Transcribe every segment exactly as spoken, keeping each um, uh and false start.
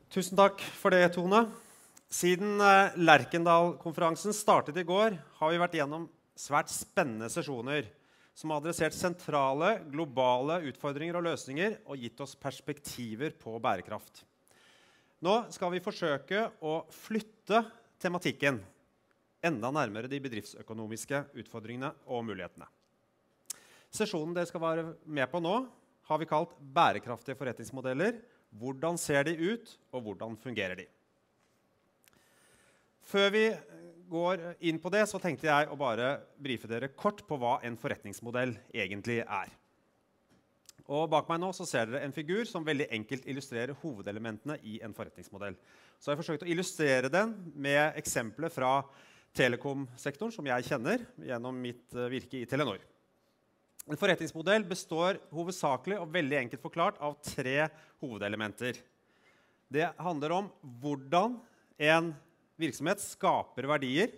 Tusen takk for det, Tone. Siden eh, Lerkendal-konferansen startet i går, har vi vært gjennom svært spennende sesjoner som har adressert sentrale, globale utfordringer og løsninger og gitt oss perspektiver på bærekraft. Nå skal vi forsøke å flytte tematikken enda nærmere de bedriftsøkonomiske utfordringene og mulighetene. Sesjonen dere skal være med på nå har vi kalt bærekraftige forretningsmodeller. Hvordan ser de ut, og hvordan fungerer de? Før vi går inn på det, så tenkte jeg å bare brife dere kort på hva en forretningsmodell egentlig er. Og bak meg nå så ser dere en figur som veldig enkelt illustrerer hovedelementene i en forretningsmodell. Så jeg har forsøkt å illustrere den med eksempler fra telekomsektoren som jeg kjenner gjennom mitt virke i Telenor. En forretningsmodell består hovedsakelig og veldig enkelt forklart av tre hovedelementer. Det handler om hvordan en virksomhet skaper verdier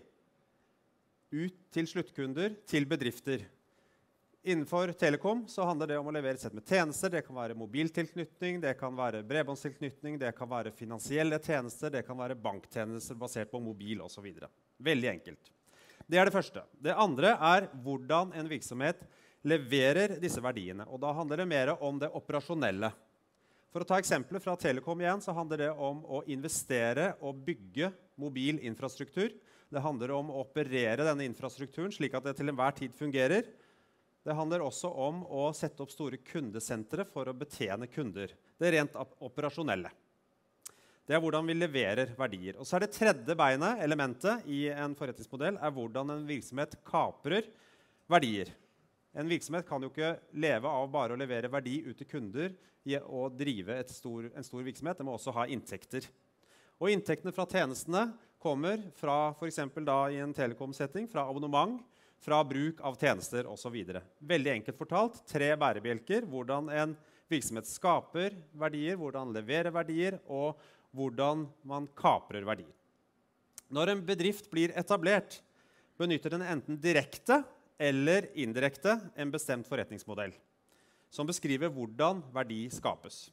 ut til sluttkunder, til bedrifter. Innenfor telekom så handler det om å levere et sett med tjenester. Det kan være mobiltilknytning, det kan være bredbåndstilknytning, det kan være finansielle tjenester, det kan være banktjenester basert på mobil og så videre. Veldig enkelt. Det er det første. Det andre er hvordan en virksomhet leverer disse verdiene, og da handler det mer om det operasjonelle. For å ta eksempler fra Telekom igjen, så handler det om å investere og bygge mobil infrastruktur. Det handler om å operere denne infrastrukturen slik at det til enhver tid fungerer. Det handler også om å sette opp store kundesentre for å betjene kunder. Det er rent operasjonelle. Det er hvordan vi leverer verdier. Og så er det tredje beinet, elementet i en forretningsmodell, er hvordan en virksomhet kaprer verdier. En virksomhet kan jo ikke leve av bare å levere verdi ut til kunder og drive et stor, en stor virksomhet. Det må også ha inntekter. Og inntektene fra tjenestene kommer fra, for eksempel da i en telekom-setting, fra abonnement, fra bruk av tjenester og så videre. Veldig enkelt fortalt, tre bærebjelker, hvordan en virksomhet skaper verdier, hvordan leverer verdier, og hvordan man kaprer verdier. Når en bedrift blir etablert, benytter den enten direkte eller indirekte en bestemt forretningsmodell, som beskriver hvordan verdi skapes.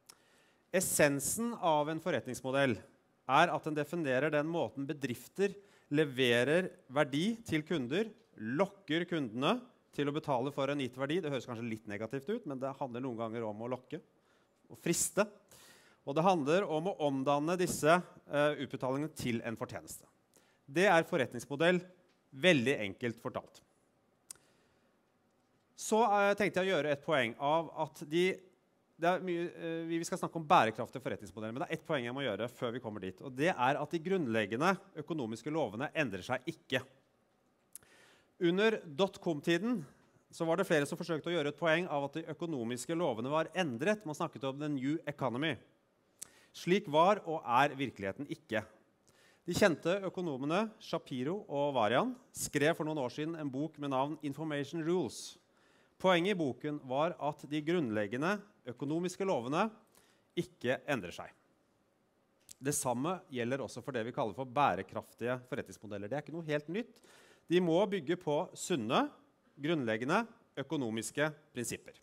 Essensen av en forretningsmodell er at den definerer den måten bedrifter leverer verdi til kunder, lokker kundene til å betale for en gitt verdi. Det høres kanskje litt negativt ut, men det handler noen ganger om å lokke og friste. Og det handler om å omdanne disse uh, utbetalingene til en fortjeneste. Det er forretningsmodell veldig enkelt fortalt. Så uh, tenkte jeg å gjøre et poeng av at de, det er mye, uh, vi skal snakke om bærekraftige forretningsmodeller, men det er ett poeng jeg må gjøre før vi kommer dit, og det er at de grunnleggende økonomiske lovene endrer seg ikke. Under dot-com-tiden så var det flere som forsøkte å gjøre et poeng av at de økonomiske lovene var endret. Man snakket om the new economy. Slik var og er virkeligheten ikke. De kjente økonomene Shapiro og Varian skrev for noen år siden en bok med navn Information Rules. Poenget i boken var at de grunnleggende økonomiske lovene ikke endrer seg. Det samme gjelder også for det vi kaller for bærekraftige forretningsmodeller. Det er ikke noe helt nytt. De må bygge på sunne, grunnleggende økonomiske prinsipper.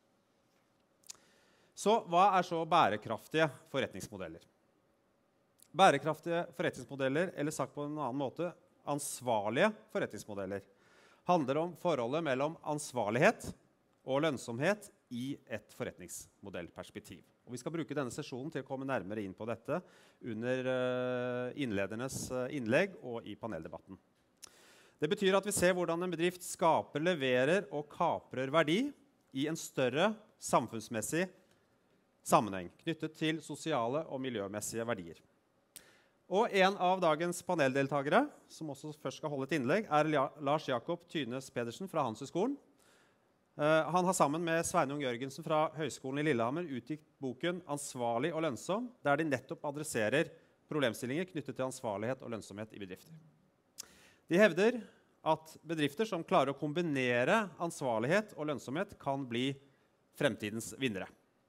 Så hva er så bærekraftige forretningsmodeller? Bærekraftige forretningsmodeller, eller sagt på en annen måte, ansvarlige forretningsmodeller, handler om forholdet mellom ansvarlighet og lønnsomhet i et forretningsmodellperspektiv. Og vi skal bruke denne sesjonen til å komme nærmere inn på dette under innledernes innlegg og i paneldebatten. Det betyr at vi ser hvordan en bedrift skaper, leverer og kaprer verdi i en større samfunnsmessig sammenheng, knyttet til sosiale og miljømessige verdier. Og en av dagens paneldeltagere, som også først skal holde et innlegg, er Lars Jakob Tynes Pedersen fra Handelshøyskolen. Uh, han har sammen med Sveinung Jørgensen fra Høgskolen i Lillehammer utgitt boken «Ansvarlig og lønnsom», der de nettopp adresserer problemstillinger knyttet til ansvarlighet og lønnsomhet i bedrifter. De hevder at bedrifter som klarer å kombinere ansvarlighet og lønnsomhet kan bli fremtidens vinnere.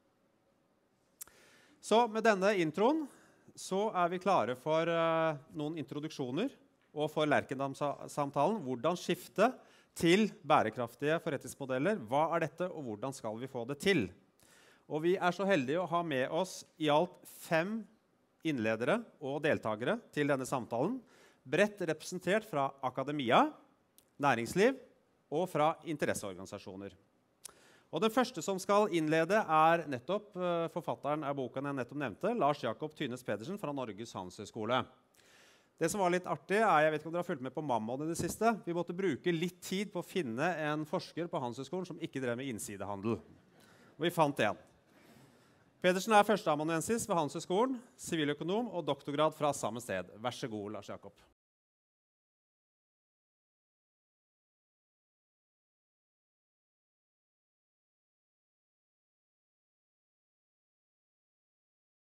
Så med denne introen så er vi klare for uh, noen introduksjoner og for Lerkendal-samtalen. Hvordan skifte til bærekraftige forretningsmodeller. Hva er dette, og hvordan skal vi få det til? Og vi er så heldige å ha med oss i alt fem innledere og deltakere til denne samtalen, bredt representert fra akademia, næringsliv og fra interesseorganisasjoner. Og den første som skal innlede er nettopp uh, forfatteren av boken jeg nettopp nevnte, Lars Jakob Thynes Pedersen fra Norges Handelshøyskole. Det som var litt artig er, jeg vet ikke om dere har fulgt med på Mammon i det siste, vi måtte bruke litt tid på å finne en forsker på Handelshøyskolen som ikke drev med innsidehandel. Og vi fant en. Pedersen er førsteamanuensis ved Handelshøyskolen, siviløkonom og doktorgrad fra samme sted. Vær så god, Lars Jakob.